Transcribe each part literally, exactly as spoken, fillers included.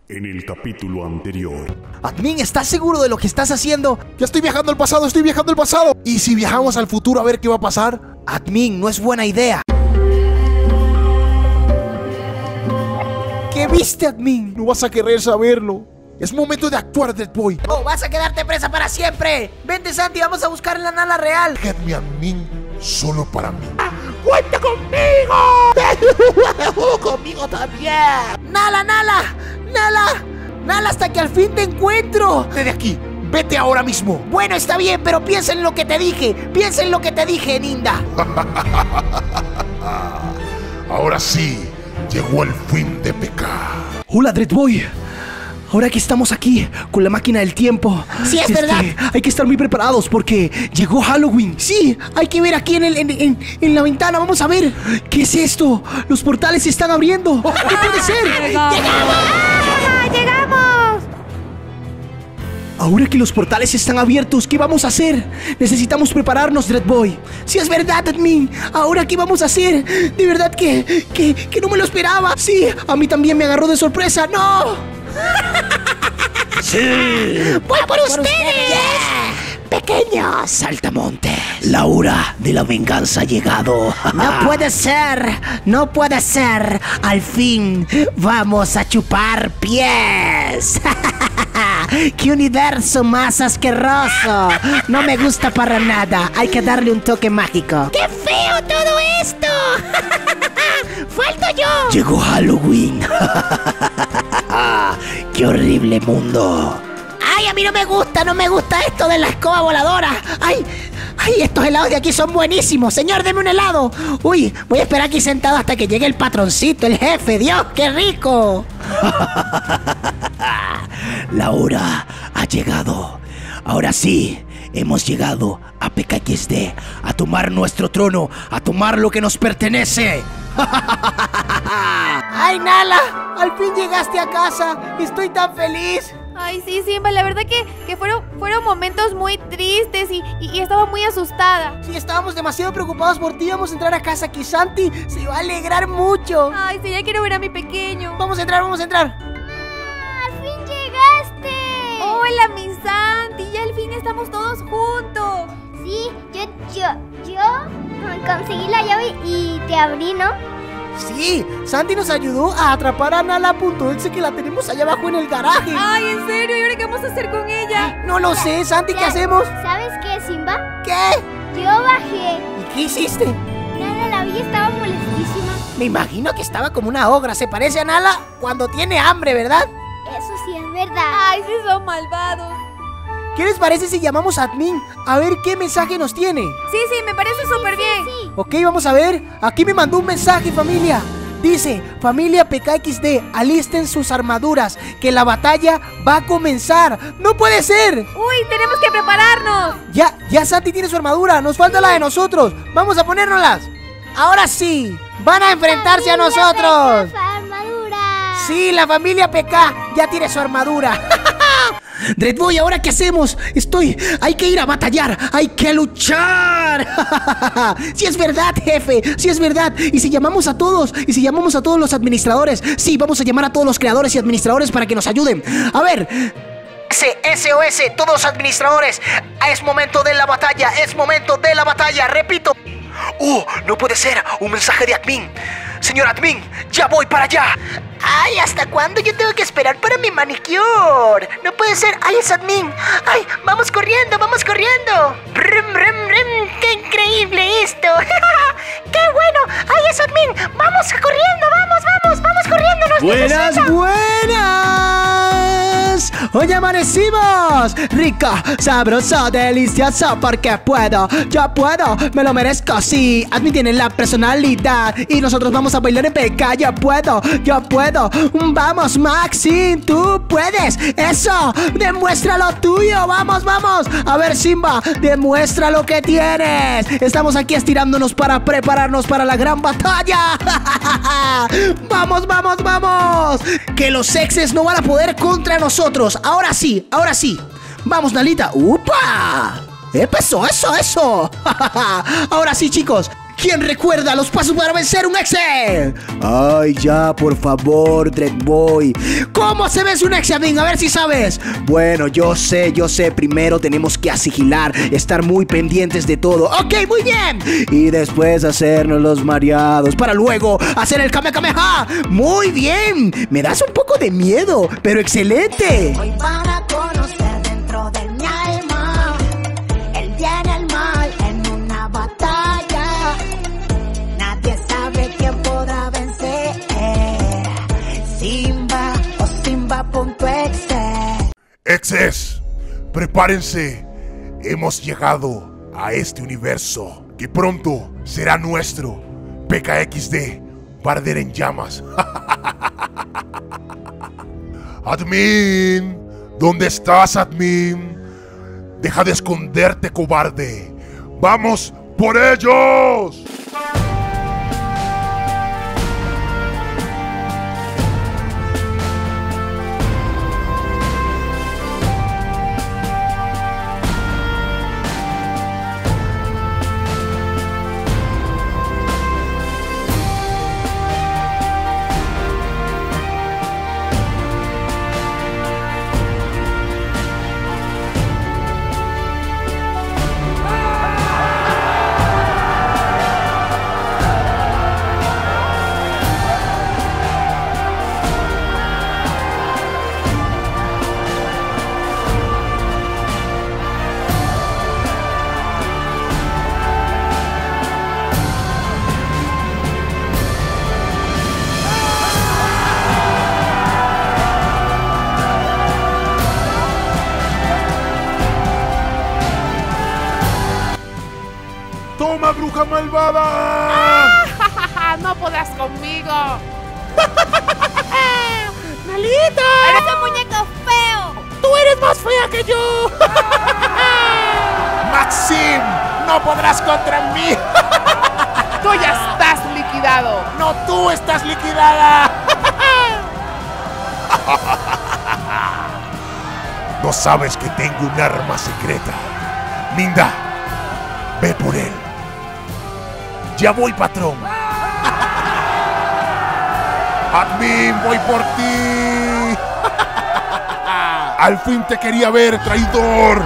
En el capítulo anterior. Admin, ¿estás seguro de lo que estás haciendo? Ya estoy viajando al pasado, estoy viajando al pasado. ¿Y si viajamos al futuro a ver qué va a pasar? Admin, no es buena idea. ¿Qué viste, Admin? No vas a querer saberlo. Es momento de actuar, Dreadboy. ¡Oh, vas a quedarte presa para siempre! Vente, Santi, vamos a buscar la Nala real. Déjame, Admin, solo para mí. ¡Cuenta conmigo! ¡Conmigo también! ¡Nala, Nala! ¡Nala! ¡Nala, hasta que al fin te encuentro! Vete de aquí, vete ahora mismo. Bueno, está bien, pero piensa en lo que te dije. Piensa en lo que te dije, Ninda. Ahora sí, llegó el fin de pecar. Hola, Dreadboy. Ahora que estamos aquí con la máquina del tiempo, sí, es este, verdad. Hay que estar muy preparados porque llegó Halloween. Sí, hay que ver aquí en, el, en, en, en la ventana. Vamos a ver. ¿Qué es esto? Los portales se están abriendo. ¿Qué puede ser? ¡Llegamos! ¡Ah, llegamos! Ahora que los portales están abiertos, ¿qué vamos a hacer? Necesitamos prepararnos, Dreadboy. Sí, es verdad, Admin. Ahora, ¿qué vamos a hacer? De verdad que, que, que no me lo esperaba. Sí, a mí también me agarró de sorpresa. ¡No! ¡Sí! ¡Voy por, por ustedes! ustedes! ¡Pequeños saltamontes! La hora de la venganza ha llegado. ¡No puede ser! ¡No puede ser! ¡Al fin vamos a chupar pies! ¡Qué universo más asqueroso! No me gusta para nada. Hay que darle un toque mágico. ¡Qué feo todo esto! ¡Falto yo! Llegó Halloween. ¡Qué horrible mundo! ¡Ay, a mí no me gusta! ¡No me gusta esto de la escoba voladora! ¡Ay! ¡Ay, estos helados de aquí son buenísimos! ¡Señor, deme un helado! ¡Uy! Voy a esperar aquí sentado hasta que llegue el patroncito, el jefe. ¡Dios, qué rico! La hora ha llegado. Ahora sí, hemos llegado a P K X D, a tomar nuestro trono, a tomar lo que nos pertenece. ¡Ay, Nala! ¡Al fin llegaste a casa! ¡Estoy tan feliz! Ay, sí, Simba, la verdad que, que fueron, fueron momentos muy tristes y, y, y estaba muy asustada. Sí, estábamos demasiado preocupados por ti. Vamos a entrar a casa, que Santi se va a alegrar mucho. Ay, sí, ya quiero ver a mi pequeño. Vamos a entrar, vamos a entrar. ¡Ah, al fin llegaste! Hola, mi Santi, ya al fin estamos todos juntos. Sí, yo, yo, yo conseguí la llave y te abrí, ¿no? Sí, Santi nos ayudó a atrapar a Nala.exe, que la tenemos allá abajo en el garaje. Ay, ¿en serio? ¿Y ahora qué vamos a hacer con ella? No lo sé, Santi, ¿qué hacemos? ¿Sabes qué, Simba? ¿Qué? Yo bajé. ¿Y qué hiciste? Nala, la vi, estaba molestísima. Me imagino que estaba como una ogra. Se parece a Nala cuando tiene hambre, ¿verdad? Eso sí es verdad. Ay, sí son malvados. ¿Qué les parece si llamamos a Admin a ver qué mensaje nos tiene? Sí, sí, me parece súper sí, bien. Sí, sí. Ok, vamos a ver. Aquí me mandó un mensaje, familia. Dice: familia P K X D, alisten sus armaduras, que la batalla va a comenzar. ¡No puede ser! Uy, tenemos que prepararnos. Ya, ya Santi tiene su armadura. Nos falta la de nosotros. Vamos a ponérnoslas. Ahora sí, van a enfrentarse a nosotros. P K, armadura. Sí, la familia P K ya tiene su armadura. Dreadboy, ¿ahora qué hacemos? Estoy... Hay que ir a batallar. Hay que luchar. Sí es verdad, jefe. Sí es verdad. Y si llamamos a todos, y si llamamos a todos los administradores. Sí, vamos a llamar a todos los creadores y administradores para que nos ayuden. A ver... S O S, todos los administradores. Es momento de la batalla. Es momento de la batalla. Repito. ¡Oh! No puede ser. Un mensaje de Admin. Señor Admin, ya voy para allá. ¡Ay! ¿Hasta cuándo yo tengo que esperar para mi manicure? No puede ser. ¡Ay, es Admin! ¡Ay! ¡Vamos corriendo! ¡Vamos corriendo! ¡Rum, rum, rum! ¡Qué increíble esto! ¡Qué bueno! ¡Ay, es Admin! ¡Vamos corriendo! ¡Vamos, vamos! ¡Vamos corriendo! ¡Nos ¡Buenas, necesita! buenas! Hoy amanecimos rico, sabroso, delicioso, porque puedo, yo puedo, me lo merezco, sí. Admin tiene la personalidad y nosotros vamos a bailar en P K. Yo puedo, yo puedo. Vamos, Maxi, tú puedes. Eso, demuestra lo tuyo. Vamos, vamos. A ver, Simba, demuestra lo que tienes. Estamos aquí estirándonos para prepararnos para la gran batalla. Vamos, vamos, vamos. Que los exes no van a poder contra nosotros. Ahora sí, ahora sí. Vamos, Nalita. ¡Upa! ¡Empezó! ¡Eso, eso! Ahora sí, chicos. ¿Quién recuerda los pasos para vencer un exe? Ay, ya, por favor, Dreadboy. ¿Cómo se vence un exe, Admin? A ver si sabes. Bueno, yo sé, yo sé. Primero tenemos que asigilar, estar muy pendientes de todo. Ok, muy bien. Y después hacernos los mareados para luego hacer el Kamehameha. Muy bien. Me das un poco de miedo, pero excelente. Hoy van a conocer dentro de mi alma el bien y el mal en una batalla. Nadie sabe quién podrá vencer, Simba o Simba.exe. Exes, prepárense. Hemos llegado a este universo que pronto será nuestro. P K X D va a arder en llamas. Admin, ¿dónde estás, Admin? Deja de esconderte, cobarde. ¡Vamos por ellos! ¡Toma, bruja malvada! ¡Ah! ¡No podrás conmigo! ¡Nalita! ¡Eres un muñeco feo! ¡Tú eres más fea que yo! ¡Maxim! ¡No podrás contra mí! ¡Tú ya estás liquidado! ¡No, tú estás liquidada! No sabes que tengo un arma secreta. Ninda, ve por él. Ya voy, patrón. Admin, voy por ti. Al fin te quería ver, traidor.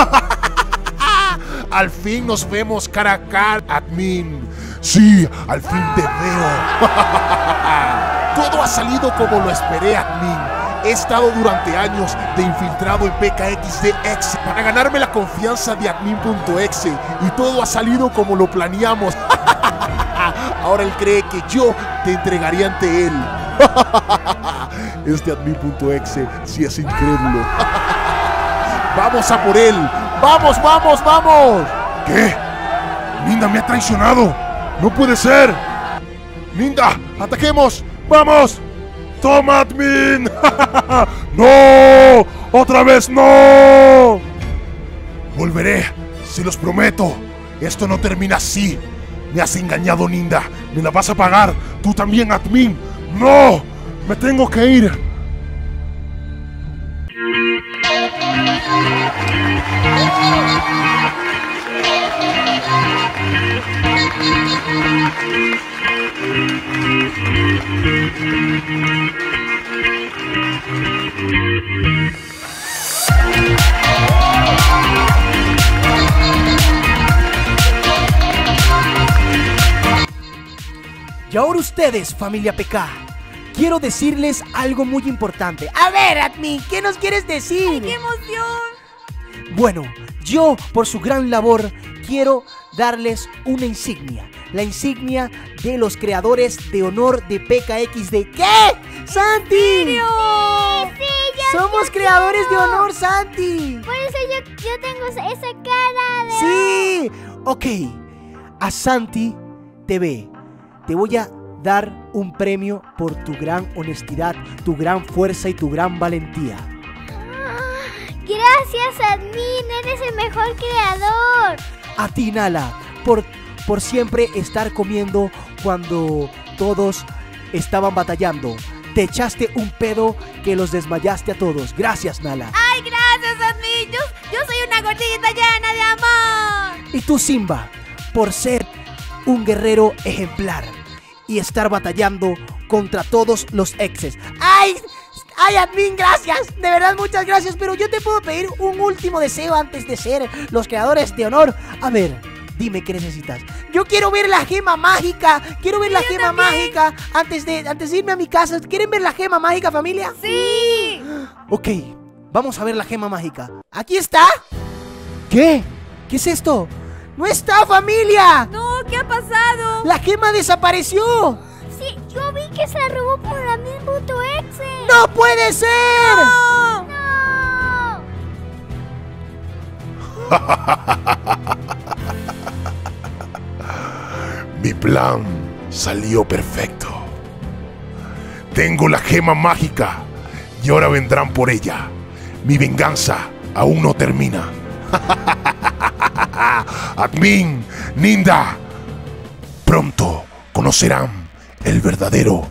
Al fin nos vemos cara a cara, Admin. Sí, al fin te veo. Todo ha salido como lo esperé, Admin. He estado durante años de infiltrado en P K X D Exe para ganarme la confianza de Admin.exe y todo ha salido como lo planeamos. Ahora él cree que yo te entregaría ante él. Este Admin.exe sí es incrédulo. Vamos a por él. ¡Vamos, vamos, vamos! ¿Qué? Ninda me ha traicionado. No puede ser. Ninda, ataquemos. ¡Vamos! ¡Toma, Admin! ¡No! ¡Otra vez no! Volveré, se los prometo. Esto no termina así. Me has engañado, Ninda. Me la vas a pagar. Tú también, Admin. ¡No! Me tengo que ir. Y ahora ustedes, familia P K, quiero decirles algo muy importante. A ver, Admin, ¿qué nos quieres decir? ¡Ay, qué emoción! Bueno, yo, por su gran labor, quiero darles una insignia. La insignia de los creadores de honor de P K X D. ¿Qué? ¡Santi! Sí, sí, yo, ¡Somos yo creadores quiero. de honor, Santi! Por eso yo, yo tengo esa cara de... ¡Sí! Ok, a Santi T V te voy a dar un premio por tu gran honestidad, tu gran fuerza y tu gran valentía. Gracias, Admin, eres el mejor creador. A ti, Nala, por, por siempre estar comiendo cuando todos estaban batallando. Te echaste un pedo que los desmayaste a todos. Gracias, Nala. ¡Ay, gracias, Admin! Yo, yo soy una gordita llena de amor. Y tú, Simba, por ser un guerrero ejemplar y estar batallando contra todos los exes. ¡Ay! ¡Ay, admin, gracias! De verdad, muchas gracias. Pero yo te puedo pedir un último deseo antes de ser los creadores de honor. A ver, dime qué necesitas. Yo quiero ver la gema mágica. Quiero ver la gema mágica antes de, antes de irme a mi casa. ¿Quieren ver la gema mágica, familia? ¡Sí! Ok, vamos a ver la gema mágica. ¿Aquí está? ¿Qué? ¿Qué es esto? ¡No está, familia! No, ¿qué ha pasado? ¡La gema desapareció! Sí, yo vi que se la robó por la misma puto exe. ¡No puede ser! ¡No! ¡No! Mi plan salió perfecto. Tengo la gema mágica y ahora vendrán por ella. Mi venganza aún no termina. Admin, Ninda, pronto conocerán el verdadero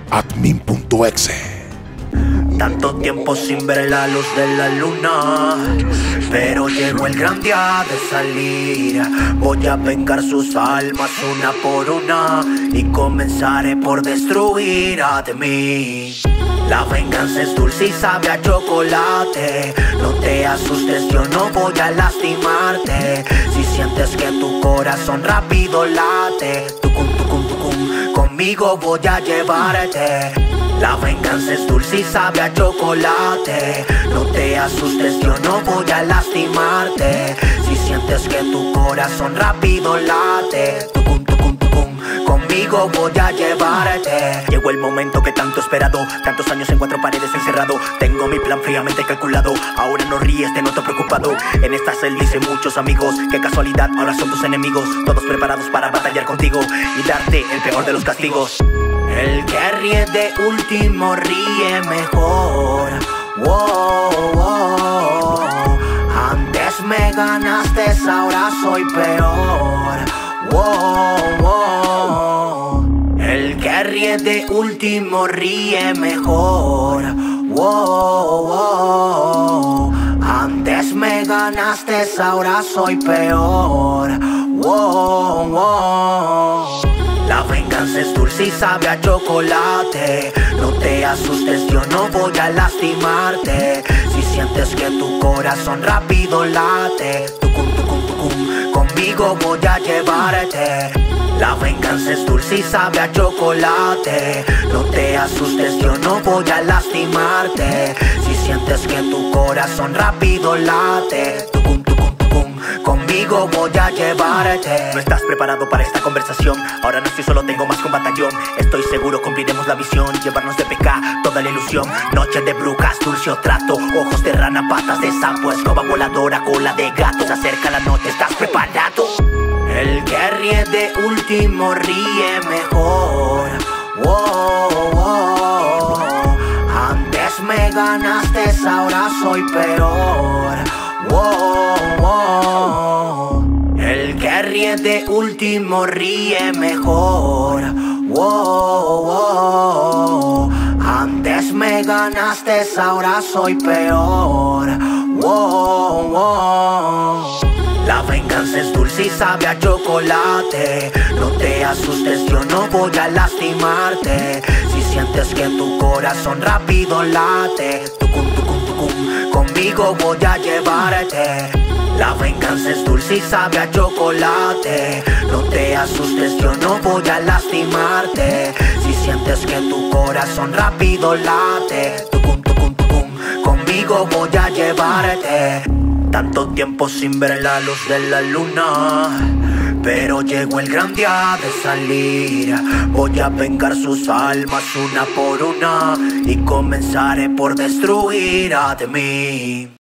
admin.exe. Tanto tiempo sin ver la luz de la luna, pero llegó el gran día de salir. Voy a vengar sus almas una por una y comenzaré por destruir a mí. La venganza es dulce y sabe a chocolate. No te asustes, yo no voy a lastimarte. Si sientes que tu corazón rápido late, tucum, tucum, tucum, conmigo voy a llevarte. La venganza es dulce y sabe a chocolate. No te asustes, yo no voy a lastimarte. Si sientes que tu corazón rápido late, tucum, tucum, tucum, conmigo voy a llevarte. Llegó el momento que tanto he esperado, tantos años en cuatro paredes encerrado. Tengo mi plan fríamente calculado. Ahora no ríes, te noto preocupado. En esta celda hice muchos amigos. Qué casualidad, ahora son tus enemigos. Todos preparados para batallar contigo y darte el peor de los castigos. El que ríe de último ríe mejor. Wow, wow. Antes me ganaste, ahora soy peor. Wow, wow. El que ríe de último ríe mejor. Wow, wow. Antes me ganaste, ahora soy peor. Wow, wow. La venganza es dulce y sabe a chocolate. No te asustes, yo no voy a lastimarte. Si sientes que tu corazón rápido late, tucum, tucum, tucum, conmigo voy a llevarte. La venganza es dulce y sabe a chocolate. No te asustes, yo no voy a lastimarte. Si sientes que tu corazón rápido late, tucum, tucum, tucum, conmigo voy a llevarte. No estás preparado para esta conversación. Ahora no estoy solo, tengo más que un batallón. Estoy seguro cumpliremos la visión. Llevarnos de pecado toda la ilusión. Noche de brujas, dulce o trato. Ojos de rana, patas de sapo, escoba voladora, cola de gato. Se acerca la noche, ¿estás preparado? El que ríe de último ríe mejor. Wow, wow. Antes me ganaste, ahora soy peor. Wow, wow. El que ríe de último ríe mejor. Wow, wow. Antes me ganaste, ahora soy peor. Wow, wow. La venganza es dulce y sabe a chocolate. No te asustes, yo no voy a lastimarte. Si sientes que tu corazón rápido late, tucum, tucum, tucum, conmigo voy a llevarte. La venganza es dulce y sabe a chocolate. No te asustes, yo no voy a lastimarte. Si sientes que tu corazón rápido late, tucum, tucum, tucum, conmigo voy a llevarte. Tanto tiempo sin ver la luz de la luna, pero llegó el gran día de salir. Voy a vengar sus almas una por una y comenzaré por destruir a mí.